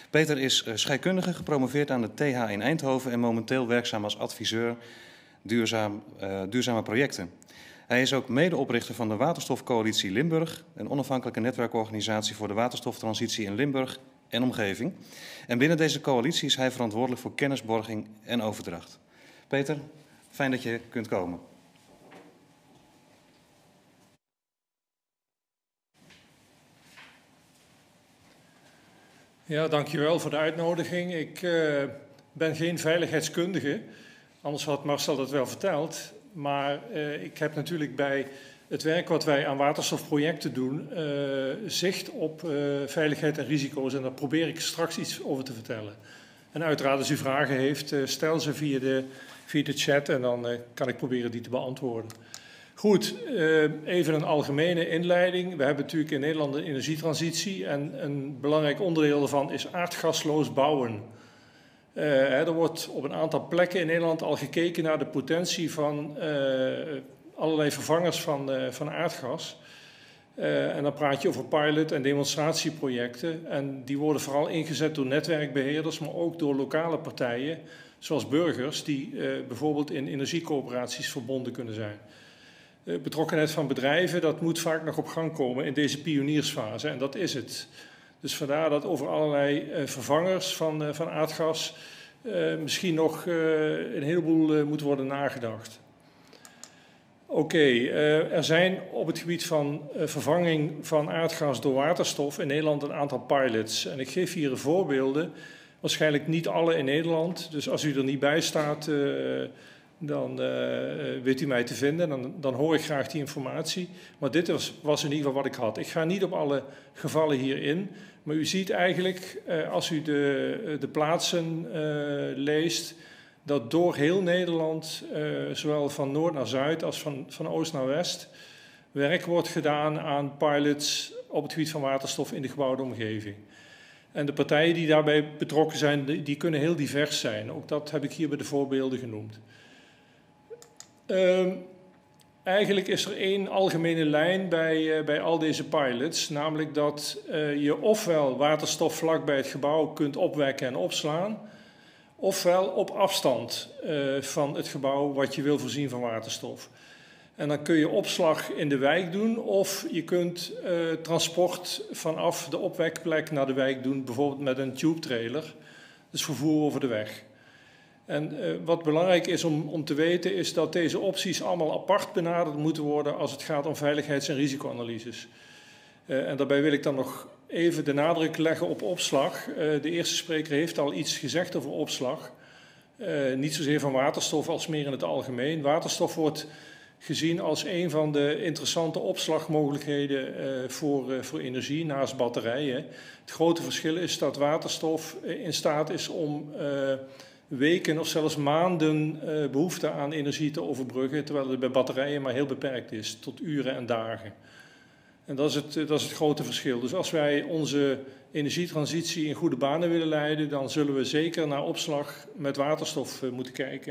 Peter is scheikundige, gepromoveerd aan de TH in Eindhoven en momenteel werkzaam als adviseur duurzame projecten. Hij is ook medeoprichter van de Waterstofcoalitie Limburg, een onafhankelijke netwerkorganisatie voor de waterstoftransitie in Limburg en omgeving. En binnen deze coalitie is hij verantwoordelijk voor kennisborging en overdracht. Peter, fijn dat je kunt komen. Ja, dankjewel voor de uitnodiging. Ik ben geen veiligheidskundige, anders had Marcel dat wel verteld. Maar ik heb natuurlijk bij het werk wat wij aan waterstofprojecten doen, zicht op veiligheid en risico's. En daar probeer ik straks iets over te vertellen. En uiteraard als u vragen heeft, stel ze via de chat en dan kan ik proberen die te beantwoorden. Goed, even een algemene inleiding. We hebben natuurlijk in Nederland een energietransitie en een belangrijk onderdeel daarvan is aardgasloos bouwen. Er wordt op een aantal plekken in Nederland al gekeken naar de potentie van allerlei vervangers van aardgas. En dan praat je over pilot- en demonstratieprojecten. En die worden vooral ingezet door netwerkbeheerders, maar ook door lokale partijen, zoals burgers, die bijvoorbeeld in energiecoöperaties verbonden kunnen zijn. Betrokkenheid van bedrijven, dat moet vaak nog op gang komen in deze pioniersfase. En dat is het. Dus vandaar dat over allerlei vervangers van aardgas misschien nog een heleboel moet worden nagedacht. Oké, er zijn op het gebied van vervanging van aardgas door waterstof in Nederland een aantal pilots. En ik geef hier voorbeelden, waarschijnlijk niet alle in Nederland. Dus als u er niet bij staat, dan weet u mij te vinden. Dan hoor ik graag die informatie. Maar dit was in ieder geval wat ik had. Ik ga niet op alle gevallen hierin. Maar u ziet eigenlijk, als u de plaatsen leest, dat door heel Nederland, zowel van noord naar zuid als van oost naar west, werk wordt gedaan aan pilots op het gebied van waterstof in de gebouwde omgeving. En de partijen die daarbij betrokken zijn, die kunnen heel divers zijn. Ook dat heb ik hier bij de voorbeelden genoemd. Eigenlijk is er één algemene lijn bij al deze pilots, namelijk dat je ofwel waterstof vlak bij het gebouw kunt opwekken en opslaan, ofwel op afstand van het gebouw wat je wil voorzien van waterstof. En dan kun je opslag in de wijk doen of je kunt transport vanaf de opwekplek naar de wijk doen, bijvoorbeeld met een tube trailer, dus vervoer over de weg. En wat belangrijk is om te weten is dat deze opties allemaal apart benaderd moeten worden als het gaat om veiligheids- en risicoanalyses. En daarbij wil ik dan nog even de nadruk leggen op opslag. De eerste spreker heeft al iets gezegd over opslag. Niet zozeer van waterstof als meer in het algemeen. Waterstof wordt gezien als een van de interessante opslagmogelijkheden voor energie naast batterijen. Het grote verschil is dat waterstof in staat is om weken of zelfs maanden behoefte aan energie te overbruggen, terwijl het bij batterijen maar heel beperkt is, tot uren en dagen. En dat is het grote verschil. Dus als wij onze energietransitie in goede banen willen leiden, dan zullen we zeker naar opslag met waterstof moeten kijken.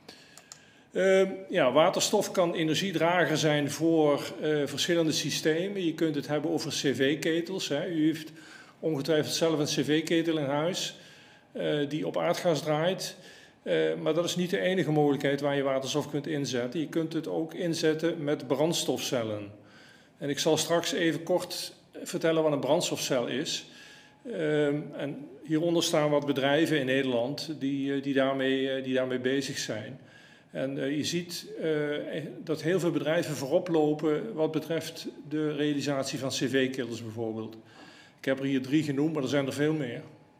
Waterstof kan energiedrager zijn voor verschillende systemen. Je kunt het hebben over cv-ketels. U heeft ongetwijfeld zelf een cv-ketel in huis die op aardgas draait. Maar dat is niet de enige mogelijkheid waar je waterstof kunt inzetten. Je kunt het ook inzetten met brandstofcellen. En ik zal straks even kort vertellen wat een brandstofcel is. En hieronder staan wat bedrijven in Nederland die daarmee bezig zijn. En je ziet dat heel veel bedrijven voorop lopen wat betreft de realisatie van cv-ketels bijvoorbeeld. Ik heb er hier 3 genoemd, maar er zijn er veel meer.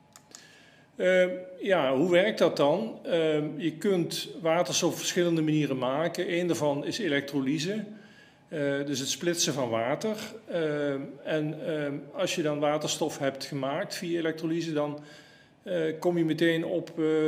Hoe werkt dat dan? Je kunt waterstof op verschillende manieren maken. Eén daarvan is elektrolyse, dus het splitsen van water. Als je dan waterstof hebt gemaakt via elektrolyse, dan kom je meteen op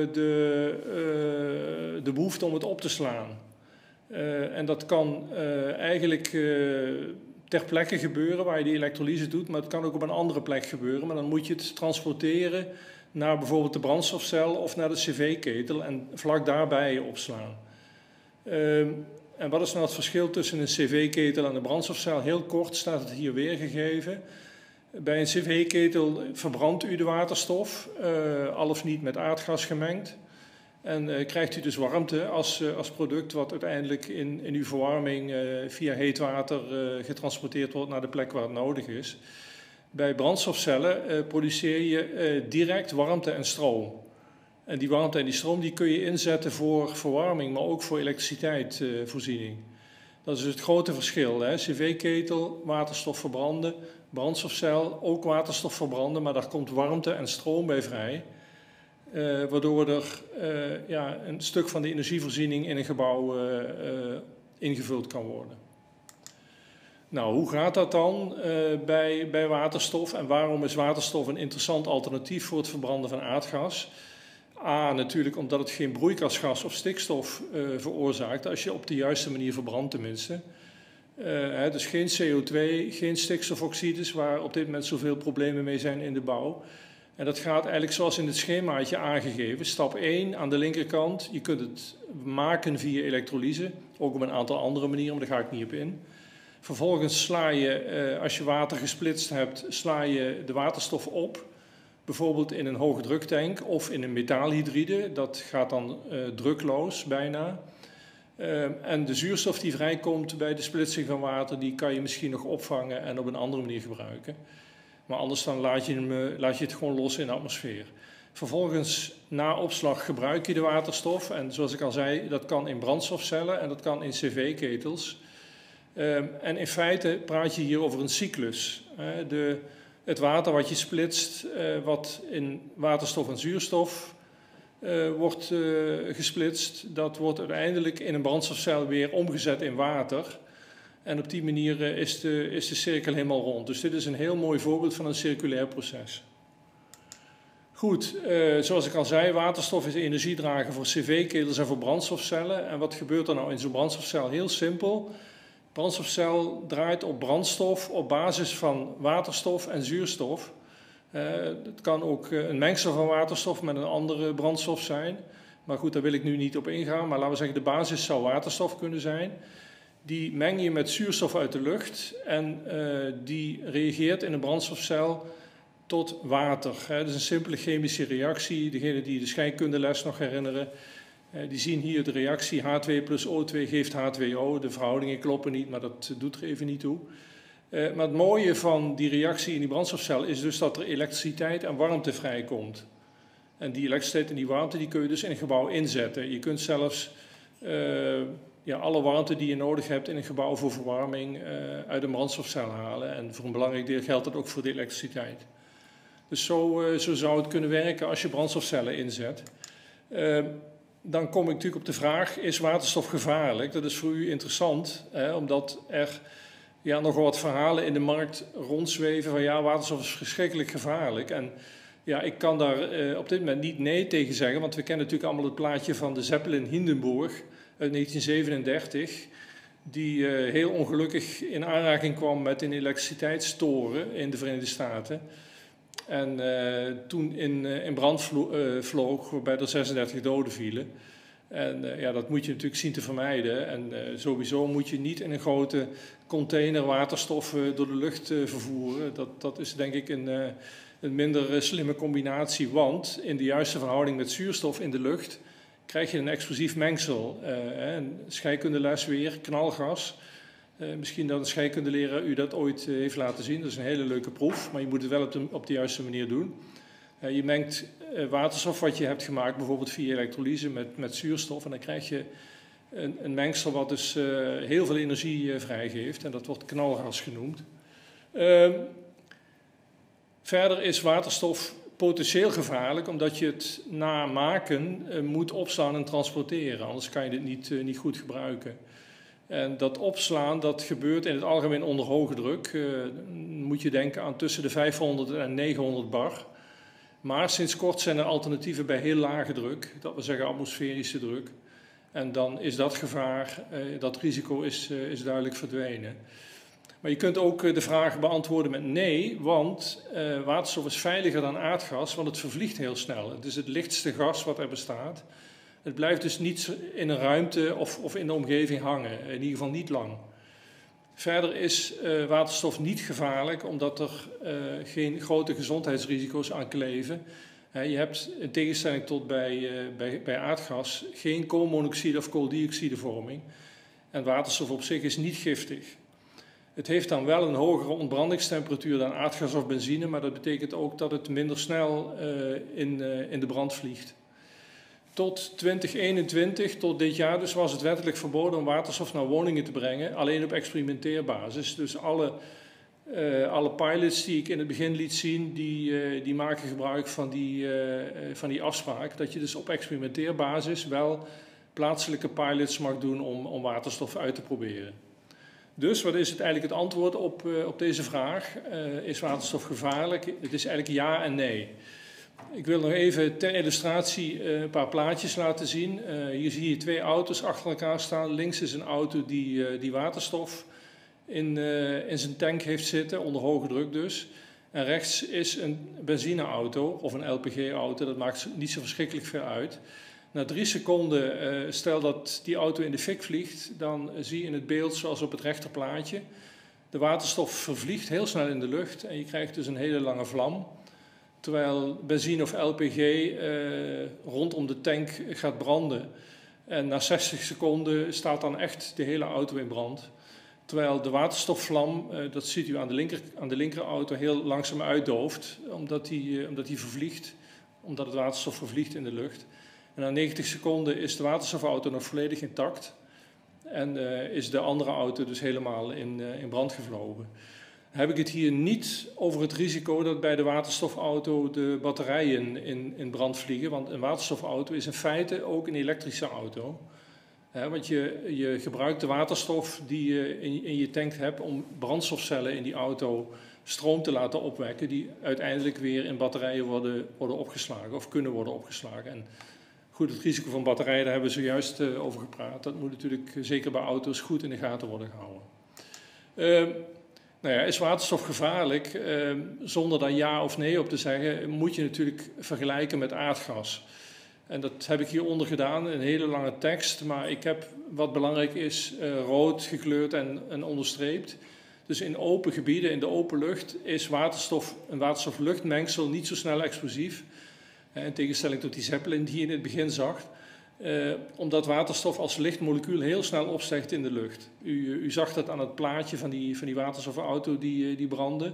de behoefte om het op te slaan. En dat kan eigenlijk ter plekke gebeuren waar je die elektrolyse doet, maar het kan ook op een andere plek gebeuren. Maar dan moet je het transporteren naar bijvoorbeeld de brandstofcel of naar de cv-ketel en vlak daarbij opslaan. En wat is nou het verschil tussen een cv-ketel en een brandstofcel? Heel kort staat het hier weergegeven. Bij een cv-ketel verbrandt u de waterstof, al of niet met aardgas gemengd. En krijgt u dus warmte als product wat uiteindelijk in uw verwarming via heet water getransporteerd wordt naar de plek waar het nodig is. Bij brandstofcellen produceer je direct warmte en stroom. En die warmte en die stroom die kun je inzetten voor verwarming, maar ook voor elektriciteitvoorziening. Dat is het grote verschil. CV-ketel, waterstof verbranden, brandstofcel, ook waterstof verbranden, maar daar komt warmte en stroom bij vrij. Waardoor er een stuk van de energievoorziening in een gebouw ingevuld kan worden. Nou, hoe gaat dat dan bij waterstof en waarom is waterstof een interessant alternatief voor het verbranden van aardgas? A, natuurlijk omdat het geen broeikasgas of stikstof veroorzaakt, als je op de juiste manier verbrandt tenminste. Dus geen CO2, geen stikstofoxides, waar op dit moment zoveel problemen mee zijn in de bouw. En dat gaat eigenlijk zoals in het schemaatje aangegeven. Stap 1 aan de linkerkant, je kunt het maken via elektrolyse, ook op een aantal andere manieren, maar daar ga ik niet op in. Vervolgens sla je, als je water gesplitst hebt, sla je de waterstof op. Bijvoorbeeld in een hoogdruktank of in een metaalhydride. Dat gaat dan drukloos bijna. En de zuurstof die vrijkomt bij de splitsing van water, die kan je misschien nog opvangen en op een andere manier gebruiken. Maar anders dan laat je het gewoon los in de atmosfeer. Vervolgens, na opslag, gebruik je de waterstof. En zoals ik al zei, dat kan in brandstofcellen en dat kan in cv-ketels. En in feite praat je hier over een cyclus. Het water wat je splitst, wat in waterstof en zuurstof wordt gesplitst, dat wordt uiteindelijk in een brandstofcel weer omgezet in water. En op die manier is de cirkel helemaal rond. Dus dit is een heel mooi voorbeeld van een circulair proces. Goed, zoals ik al zei, waterstof is energiedrager voor cv-ketels en voor brandstofcellen. En wat gebeurt er nou in zo'n brandstofcel? Heel simpel. Brandstofcel draait op brandstof op basis van waterstof en zuurstof. Het kan ook een mengsel van waterstof met een andere brandstof zijn. Maar goed, daar wil ik nu niet op ingaan. Maar laten we zeggen, de basis zou waterstof kunnen zijn. Die meng je met zuurstof uit de lucht en die reageert in een brandstofcel tot water. Dat is een simpele chemische reactie. Degenen die de scheikundeles nog herinneren, die zien hier de reactie H2 plus O2 geeft H2O. De verhoudingen kloppen niet, maar dat doet er even niet toe. Maar het mooie van die reactie in die brandstofcel is dus dat er elektriciteit en warmte vrijkomt. En die elektriciteit en die warmte die kun je dus in een gebouw inzetten. Je kunt zelfs alle warmte die je nodig hebt in een gebouw voor verwarming uit een brandstofcel halen. En voor een belangrijk deel geldt dat ook voor de elektriciteit. Dus zo zou het kunnen werken als je brandstofcellen inzet. Dan kom ik natuurlijk op de vraag, is waterstof gevaarlijk? Dat is voor u interessant, omdat er nogal wat verhalen in de markt rondzweven van waterstof is verschrikkelijk gevaarlijk. En ik kan daar op dit moment niet nee tegen zeggen, want we kennen natuurlijk allemaal het plaatje van de Zeppelin Hindenburg uit 1937, die heel ongelukkig in aanraking kwam met een elektriciteitstoren in de Verenigde Staten. En toen in brand vloog, waarbij er 36 doden vielen. En dat moet je natuurlijk zien te vermijden. En sowieso moet je niet in een grote container waterstof door de lucht vervoeren. Dat is denk ik een minder slimme combinatie. Want in de juiste verhouding met zuurstof in de lucht krijg je een explosief mengsel. Een scheikundeles weer, knalgas. Misschien dat een scheikundeleraar u dat ooit heeft laten zien. Dat is een hele leuke proef, maar je moet het wel op de juiste manier doen. Je mengt waterstof wat je hebt gemaakt, bijvoorbeeld via elektrolyse met zuurstof. En dan krijg je een mengsel wat dus heel veel energie vrijgeeft. En dat wordt knalgas genoemd. Verder is waterstof potentieel gevaarlijk, omdat je het na maken moet opslaan en transporteren. Anders kan je dit niet goed gebruiken. En dat opslaan, dat gebeurt in het algemeen onder hoge druk. Moet je denken aan tussen de 500 en 900 bar. Maar sinds kort zijn er alternatieven bij heel lage druk. Dat we zeggen atmosferische druk. En dan is dat gevaar, dat risico is duidelijk verdwenen. Maar je kunt ook de vraag beantwoorden met nee, want waterstof is veiliger dan aardgas, want het vervliegt heel snel. Het is het lichtste gas wat er bestaat. Het blijft dus niet in een ruimte of in de omgeving hangen, in ieder geval niet lang. Verder is waterstof niet gevaarlijk omdat er geen grote gezondheidsrisico's aan kleven. Je hebt in tegenstelling tot bij aardgas geen koolmonoxide of kooldioxidevorming. En waterstof op zich is niet giftig. Het heeft dan wel een hogere ontbrandingstemperatuur dan aardgas of benzine, maar dat betekent ook dat het minder snel in de brand vliegt. Tot 2021, tot dit jaar dus, was het wettelijk verboden om waterstof naar woningen te brengen, alleen op experimenteerbasis. Dus alle pilots die ik in het begin liet zien, die maken gebruik van die afspraak, dat je dus op experimenteerbasis wel plaatselijke pilots mag doen om waterstof uit te proberen. Dus wat is het eigenlijk het antwoord op deze vraag? Is waterstof gevaarlijk? Het is eigenlijk ja en nee. Ik wil nog even ter illustratie een paar plaatjes laten zien. Hier zie je 2 auto's achter elkaar staan. Links is een auto die waterstof in zijn tank heeft zitten, onder hoge druk dus. En rechts is een benzineauto of een LPG-auto. Dat maakt niet zo verschrikkelijk veel uit. Na 3 seconden, stel dat die auto in de fik vliegt, dan zie je in het beeld, zoals op het rechterplaatje, de waterstof vervliegt heel snel in de lucht en je krijgt dus een hele lange vlam. Terwijl benzine of LPG rondom de tank gaat branden. En na 60 seconden staat dan echt de hele auto in brand. Terwijl de waterstofvlam, dat ziet u aan de linkerauto, heel langzaam uitdooft, omdat die vervliegt, omdat het waterstof vervliegt in de lucht. En na 90 seconden is de waterstofauto nog volledig intact en is de andere auto dus helemaal in brand gevlogen. Dan heb ik het hier niet over het risico dat bij de waterstofauto de batterijen in brand vliegen, want een waterstofauto is in feite ook een elektrische auto. Want je gebruikt de waterstof die je in je tank hebt om brandstofcellen in die auto stroom te laten opwekken, die uiteindelijk weer in batterijen worden opgeslagen of kunnen worden opgeslagen. En goed, het risico van batterijen, daar hebben we zojuist over gepraat. Dat moet natuurlijk zeker bij auto's goed in de gaten worden gehouden. Is waterstof gevaarlijk? Zonder daar ja of nee op te zeggen, moet je natuurlijk vergelijken met aardgas. En dat heb ik hieronder gedaan, een hele lange tekst, maar ik heb, wat belangrijk is, rood gekleurd en onderstreept. Dus in open gebieden, in de open lucht, is een waterstof-luchtmengsel niet zo snel explosief. In tegenstelling tot die Zeppelin die je in het begin zag. Omdat waterstof als lichtmolecuul heel snel opstijgt in de lucht. U zag dat aan het plaatje van die waterstofauto die brandde.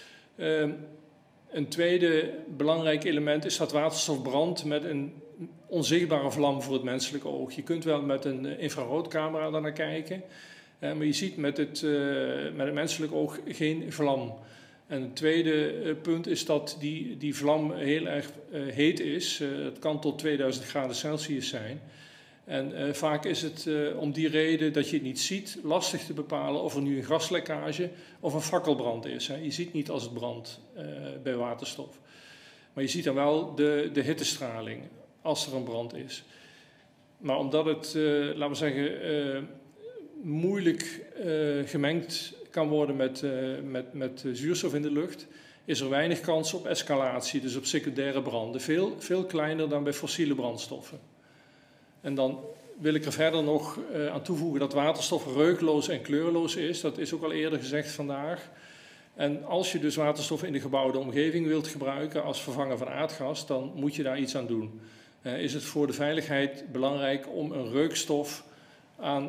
Een tweede belangrijk element is dat waterstof brandt met een onzichtbare vlam voor het menselijke oog. Je kunt wel met een infraroodcamera daarnaar kijken, maar je ziet met het menselijk oog geen vlam. En het tweede punt is dat die vlam heel erg heet is. Het kan tot 2000 graden Celsius zijn. En vaak is het om die reden dat je het niet ziet lastig te bepalen of er nu een gaslekkage of een fakkelbrand is. Je ziet niet als het brandt bij waterstof. Maar je ziet dan wel de hittestraling als er een brand is. Maar omdat het, laten we zeggen, moeilijk gemengd kan worden met zuurstof in de lucht, is er weinig kans op escalatie, dus op secundaire branden. Veel kleiner dan bij fossiele brandstoffen. En dan wil ik er verder nog aan toevoegen dat waterstof reukloos en kleurloos is. Dat is ook al eerder gezegd vandaag. En als je dus waterstof in de gebouwde omgeving wilt gebruiken als vervanger van aardgas, dan moet je daar iets aan doen. Is het voor de veiligheid belangrijk om een reukstof aan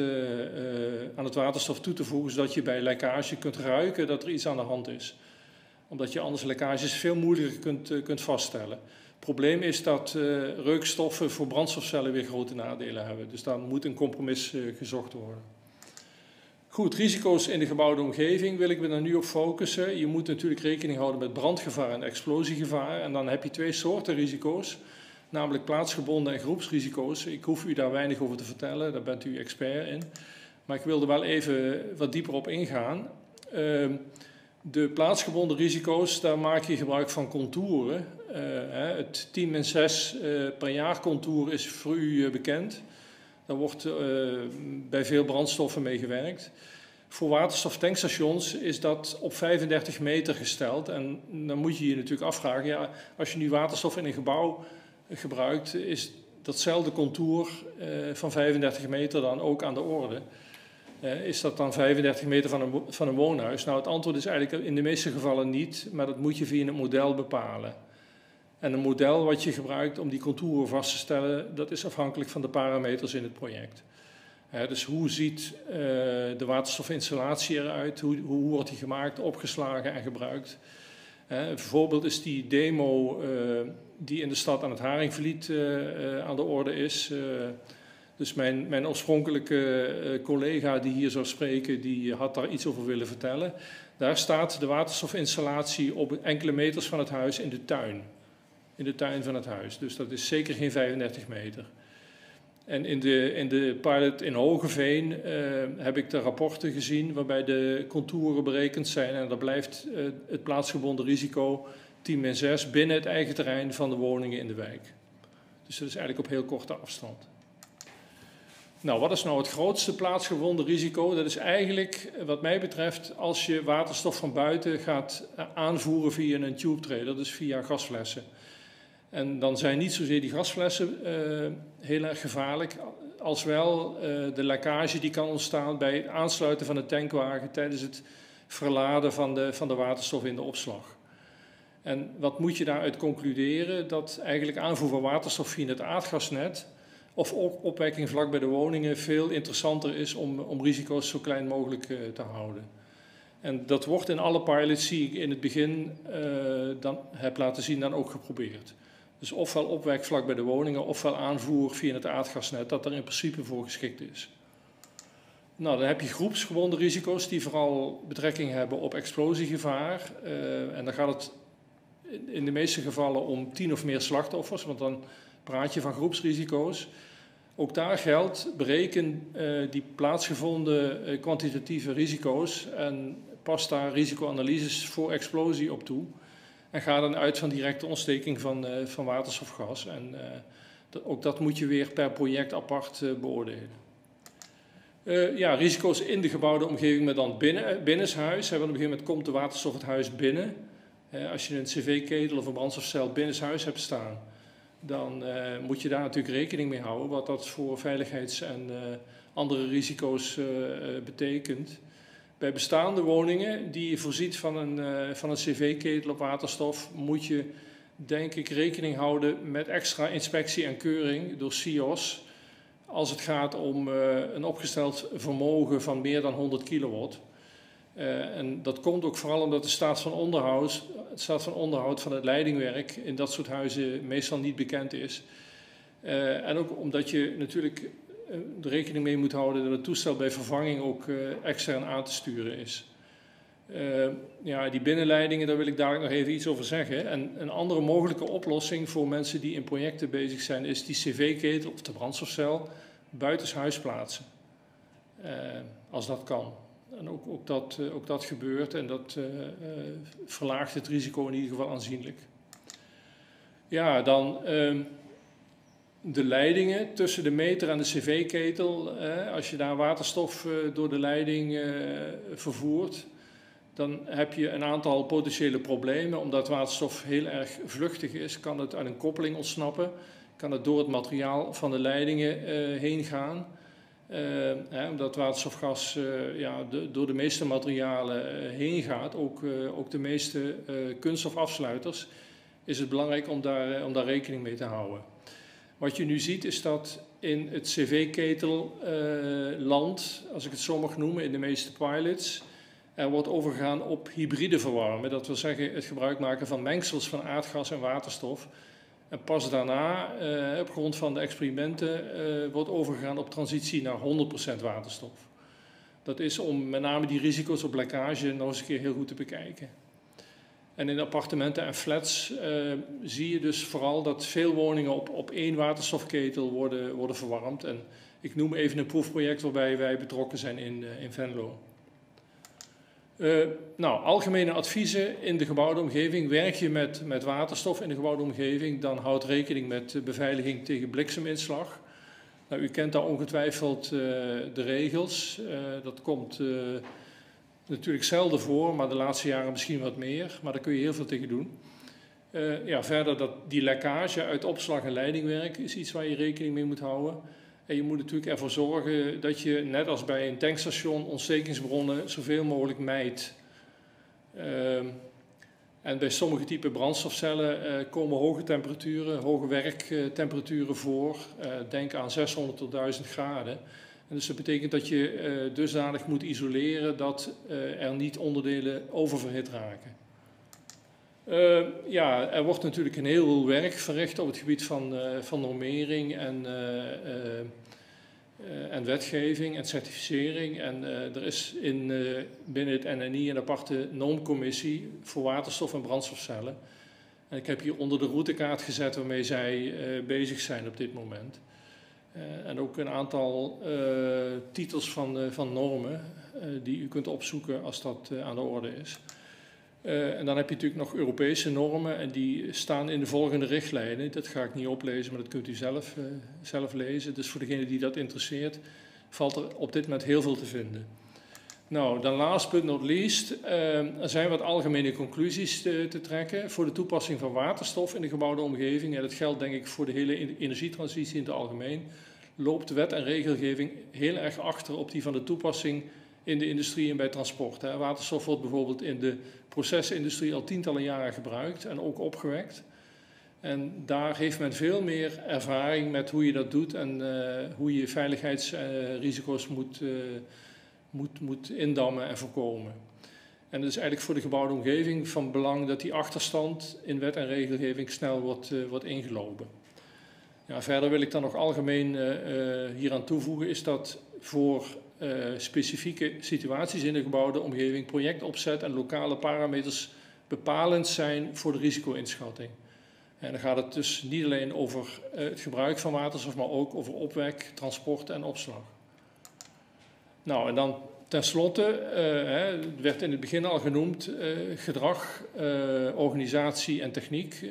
het waterstof toe te voegen, zodat je bij lekkage kunt ruiken dat er iets aan de hand is. Omdat je anders lekkages veel moeilijker kunt vaststellen. Het probleem is dat reukstoffen voor brandstofcellen weer grote nadelen hebben. Dus daar moet een compromis gezocht worden. Goed, risico's in de gebouwde omgeving wil ik me daar nu op focussen. Je moet natuurlijk rekening houden met brandgevaar en explosiegevaar. En dan heb je 2 soorten risico's, namelijk plaatsgebonden en groepsrisico's. Ik hoef u daar weinig over te vertellen, daar bent u expert in. Maar ik wil er wel even wat dieper op ingaan. De plaatsgebonden risico's, daar maak je gebruik van contouren. Het 10-6 per jaar contour is voor u bekend. Daar wordt bij veel brandstoffen mee gewerkt. Voor waterstoftankstations is dat op 35 meter gesteld. En dan moet je je natuurlijk afvragen, ja, als je nu waterstof in een gebouw gebruikt, is datzelfde contour van 35 meter dan ook aan de orde. Is dat dan 35 meter van een woonhuis? Nou, het antwoord is eigenlijk in de meeste gevallen niet, maar dat moet je via het model bepalen. En een model wat je gebruikt om die contouren vast te stellen, dat is afhankelijk van de parameters in het project. Dus hoe ziet de waterstofinstallatie eruit? Hoe wordt die gemaakt, opgeslagen en gebruikt? Een voorbeeld is die demo die in de stad aan het Haringvliet aan de orde is. Dus mijn oorspronkelijke collega die hier zou spreken, die had daar iets over willen vertellen. Daar staat de waterstofinstallatie op enkele meters van het huis in de tuin. In de tuin van het huis. Dus dat is zeker geen 35 meter. En in de pilot in Hogeveen heb ik de rapporten gezien waarbij de contouren berekend zijn. En daar blijft het plaatsgebonden risico 10-6 binnen het eigen terrein van de woningen in de wijk. Dus dat is eigenlijk op heel korte afstand. Nou, wat is nou het grootste plaatsgebonden risico? Dat is eigenlijk, wat mij betreft, als je waterstof van buiten gaat aanvoeren via een tube trailer, dus via gasflessen. En dan zijn niet zozeer die gasflessen heel erg gevaarlijk, als wel de lekkage die kan ontstaan bij het aansluiten van de tankwagen tijdens het verladen van de waterstof in de opslag. En wat moet je daaruit concluderen? Dat eigenlijk aanvoer van waterstof via het aardgasnet of opwekking vlak bij de woningen veel interessanter is om risico's zo klein mogelijk te houden. En dat wordt in alle pilots die ik in het begin dan heb laten zien dan ook geprobeerd. Dus ofwel opwek vlak bij de woningen, ofwel aanvoer via het aardgasnet, dat er in principe voor geschikt is. Nou, dan heb je groepsgebonden risico's die vooral betrekking hebben op explosiegevaar. En dan gaat het in de meeste gevallen om 10 of meer slachtoffers, want dan praat je van groepsrisico's. Ook daar geldt, bereken die plaatsgevonden kwantitatieve risico's en pas daar risicoanalyses voor explosie op toe. En ga dan uit van directe ontsteking van waterstofgas. En ook dat moet je weer per project apart beoordelen. Risico's in de gebouwde omgeving, maar dan binnenshuis. Want op een gegeven moment komt de waterstof het huis binnen. Als je een cv-ketel of een brandstofcel binnenshuis hebt staan, dan moet je daar natuurlijk rekening mee houden wat dat voor veiligheids- en andere risico's betekent. Bij bestaande woningen die je voorziet van een cv-ketel op waterstof, moet je denk ik rekening houden met extra inspectie en keuring door SIOS als het gaat om een opgesteld vermogen van meer dan 100 kilowatt. En dat komt ook vooral omdat de staat van onderhoud van het leidingwerk in dat soort huizen meestal niet bekend is. En ook omdat je natuurlijk er rekening mee moet houden dat het toestel bij vervanging ook extern aan te sturen is. Die binnenleidingen, daar wil ik dadelijk nog even iets over zeggen. En een andere mogelijke oplossing voor mensen die in projecten bezig zijn, is die cv-ketel of de brandstofcel buitenshuis plaatsen. Als dat kan. En ook dat gebeurt en dat verlaagt het risico in ieder geval aanzienlijk. Ja, dan de leidingen tussen de meter en de cv-ketel. Als je daar waterstof door de leiding vervoert, dan heb je een aantal potentiële problemen. Omdat waterstof heel erg vluchtig is, kan het uit een koppeling ontsnappen. Kan het door het materiaal van de leidingen heen gaan. Omdat waterstofgas door de meeste materialen heen gaat, ook de meeste kunststofafsluiters, is het belangrijk om daar rekening mee te houden. Wat je nu ziet is dat in het cv-ketelland, als ik het zo mag noemen, in de meeste pilots, er wordt overgegaan op hybride verwarmen. Dat wil zeggen het gebruik maken van mengsels van aardgas en waterstof. En pas daarna, op grond van de experimenten, wordt overgegaan op transitie naar 100% waterstof. Dat is om met name die risico's op lekkage nog eens een keer heel goed te bekijken. En in appartementen en flats zie je dus vooral dat veel woningen op één waterstofketel worden verwarmd. En ik noem even een proefproject waarbij wij betrokken zijn in Venlo. Algemene adviezen in de gebouwde omgeving. Werk je met waterstof in de gebouwde omgeving, dan houd rekening met beveiliging tegen blikseminslag. Nou, u kent daar ongetwijfeld de regels. Dat komt natuurlijk zelden voor, maar de laatste jaren misschien wat meer. Maar daar kun je heel veel tegen doen. Verder die lekkage uit opslag en leidingwerk is iets waar je rekening mee moet houden. En je moet natuurlijk ervoor zorgen dat je, net als bij een tankstation, ontstekingsbronnen zoveel mogelijk mijdt. En bij sommige typen brandstofcellen komen hoge temperaturen, hoge werktemperaturen voor. Denk aan 600 tot 1000 graden. En dus dat betekent dat je dusdanig moet isoleren dat er niet onderdelen oververhit raken. Ja, er wordt natuurlijk een heel werk verricht op het gebied van normering en wetgeving en certificering. En er is binnen het NNI een aparte normcommissie voor waterstof- en brandstofcellen. En ik heb hier onder de routekaart gezet waarmee zij bezig zijn op dit moment. En ook een aantal titels van normen die u kunt opzoeken als dat aan de orde is. En dan heb je natuurlijk nog Europese normen en die staan in de volgende richtlijnen. Dat ga ik niet oplezen, maar dat kunt u zelf lezen. Dus voor degene die dat interesseert, valt er op dit moment heel veel te vinden. Nou, dan last but not least, er zijn wat algemene conclusies te trekken voor de toepassing van waterstof in de gebouwde omgeving. En dat geldt denk ik voor de hele energietransitie in het algemeen. Loopt wet en regelgeving heel erg achter op die van de toepassing in de industrie en bij transport. Waterstof wordt bijvoorbeeld in de procesindustrie al tientallen jaren gebruikt en ook opgewekt. En daar heeft men veel meer ervaring met hoe je dat doet en hoe je veiligheidsrisico's moet indammen en voorkomen. En het is eigenlijk voor de gebouwde omgeving van belang dat die achterstand in wet en regelgeving snel wordt ingelopen. Ja, verder wil ik dan nog algemeen hieraan toevoegen, is dat voor specifieke situaties in de gebouwde omgeving projectopzet en lokale parameters bepalend zijn voor de risico-inschatting. En dan gaat het dus niet alleen over het gebruik van waterstof, maar ook over opwek, transport en opslag. Nou, en dan tenslotte, het werd in het begin al genoemd, gedrag, organisatie en techniek.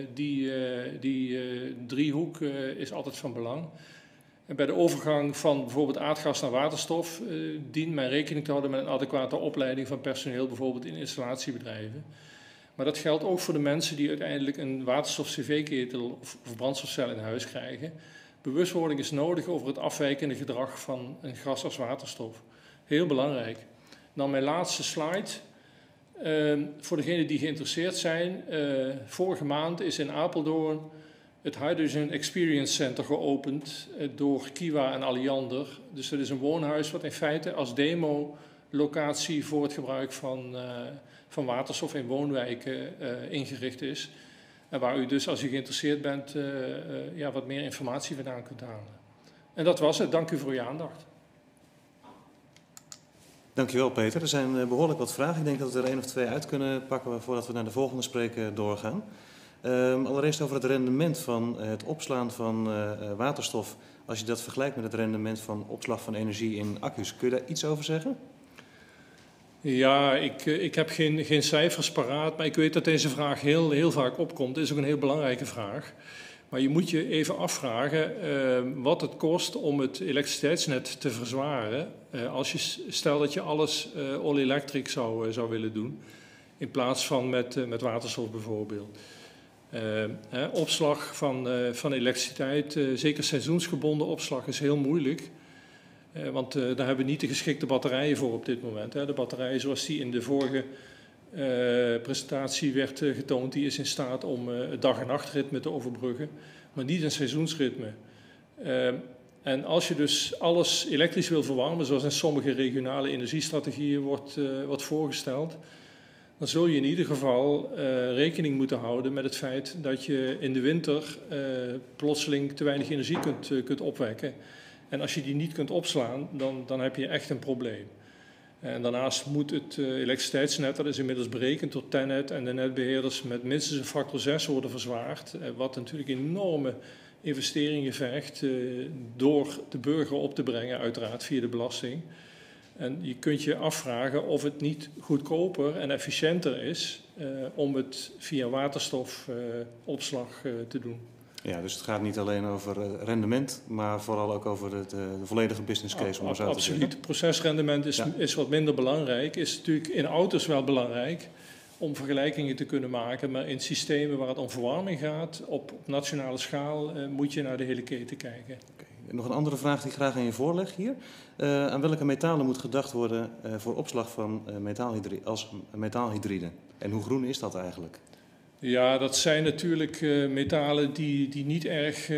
Die driehoek is altijd van belang. En bij de overgang van bijvoorbeeld aardgas naar waterstof dient men rekening te houden met een adequate opleiding van personeel, bijvoorbeeld in installatiebedrijven. Maar dat geldt ook voor de mensen die uiteindelijk een waterstof-cv-ketel of brandstofcel in huis krijgen. Bewustwording is nodig over het afwijkende gedrag van een gas als waterstof. Heel belangrijk. Dan mijn laatste slide. Voor degenen die geïnteresseerd zijn, vorige maand is in Apeldoorn het Hydrogen Experience Center geopend door Kiwa en Alliander. Dus dat is een woonhuis wat in feite als demo-locatie voor het gebruik van waterstof in woonwijken ingericht is. En waar u dus, als u geïnteresseerd bent, wat meer informatie vandaan kunt halen. En dat was het. Dank u voor uw aandacht. Dankjewel Peter. Er zijn behoorlijk wat vragen. Ik denk dat we er 1 of 2 uit kunnen pakken voordat we naar de volgende spreker doorgaan. Allereerst over het rendement van het opslaan van waterstof. Als je dat vergelijkt met het rendement van opslag van energie in accu's. Kun je daar iets over zeggen? Ja, ik heb geen cijfers paraat, maar ik weet dat deze vraag heel vaak opkomt. Het is ook een heel belangrijke vraag. Maar je moet je even afvragen wat het kost om het elektriciteitsnet te verzwaren. Stel dat je alles all-electric zou willen doen, in plaats van met waterstof bijvoorbeeld. Opslag van elektriciteit, zeker seizoensgebonden opslag, is heel moeilijk. Want daar hebben we niet de geschikte batterijen voor op dit moment. De batterij zoals die in de vorige presentatie werd getoond, die is in staat om het dag- en nachtritme te overbruggen, maar niet een seizoensritme. En als je dus alles elektrisch wil verwarmen, zoals in sommige regionale energiestrategieën wordt voorgesteld, dan zul je in ieder geval rekening moeten houden met het feit dat je in de winter plotseling te weinig energie kunt opwekken. En als je die niet kunt opslaan, dan heb je echt een probleem. En daarnaast moet het elektriciteitsnet, dat is inmiddels berekend door TenneT en de netbeheerders, met minstens een factor 6 worden verzwaard. Wat natuurlijk enorme investeringen vergt door de burger op te brengen, uiteraard via de belasting. En je kunt je afvragen of het niet goedkoper en efficiënter is om het via waterstofopslag te doen. Ja, dus het gaat niet alleen over rendement, maar vooral ook over de volledige business case. Om zo te zeggen. Absoluut. Procesrendement is wat minder belangrijk. Is natuurlijk in auto's wel belangrijk om vergelijkingen te kunnen maken. Maar in systemen waar het om verwarming gaat, op nationale schaal, moet je naar de hele keten kijken. Okay. Nog een andere vraag die ik graag aan je voorleg hier. Aan welke metalen moet gedacht worden voor opslag van metaalhydride? En hoe groen is dat eigenlijk? Ja, dat zijn natuurlijk metalen die niet erg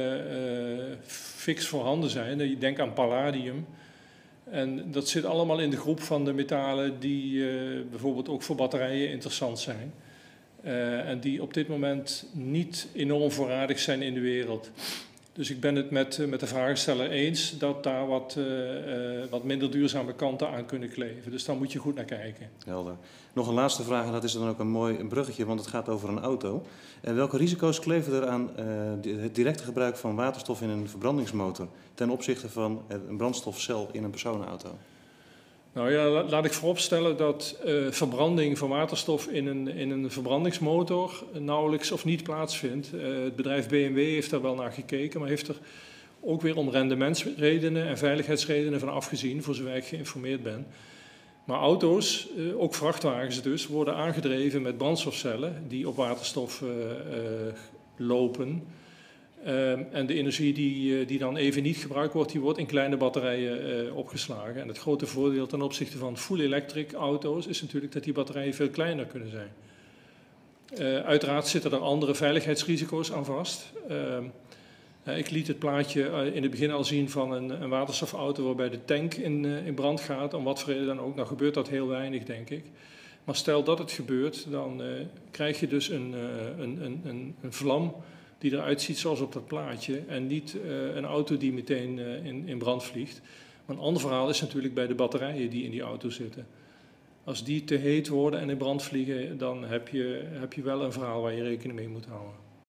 fix voorhanden zijn. Je denkt aan palladium. En dat zit allemaal in de groep van de metalen die bijvoorbeeld ook voor batterijen interessant zijn. En die op dit moment niet enorm voorradig zijn in de wereld. Dus ik ben het met de vragensteller eens dat daar wat minder duurzame kanten aan kunnen kleven. Dus daar moet je goed naar kijken. Helder. Nog een laatste vraag en dat is dan ook een mooi bruggetje, want het gaat over een auto. En welke risico's kleven er aan het directe gebruik van waterstof in een verbrandingsmotor ten opzichte van een brandstofcel in een personenauto? Nou ja, laat ik vooropstellen dat verbranding van waterstof in een verbrandingsmotor nauwelijks of niet plaatsvindt. Het bedrijf BMW heeft daar wel naar gekeken, maar heeft er ook weer om rendementsredenen en veiligheidsredenen van afgezien, voor zover ik geïnformeerd ben. Maar auto's, ook vrachtwagens dus, worden aangedreven met brandstofcellen die op waterstof lopen. En de energie die dan even niet gebruikt wordt, die wordt in kleine batterijen opgeslagen. En het grote voordeel ten opzichte van full electric auto's is natuurlijk dat die batterijen veel kleiner kunnen zijn. Uiteraard zitten er andere veiligheidsrisico's aan vast. Ik liet het plaatje in het begin al zien van een waterstofauto waarbij de tank in brand gaat. Om wat voor reden dan ook. Nou gebeurt dat heel weinig, denk ik. Maar stel dat het gebeurt, dan krijg je dus een vlam die eruit ziet zoals op dat plaatje. En niet een auto die meteen in brand vliegt. Maar een ander verhaal is natuurlijk bij de batterijen die in die auto zitten. Als die te heet worden en in brand vliegen, dan heb je wel een verhaal waar je rekening mee moet houden.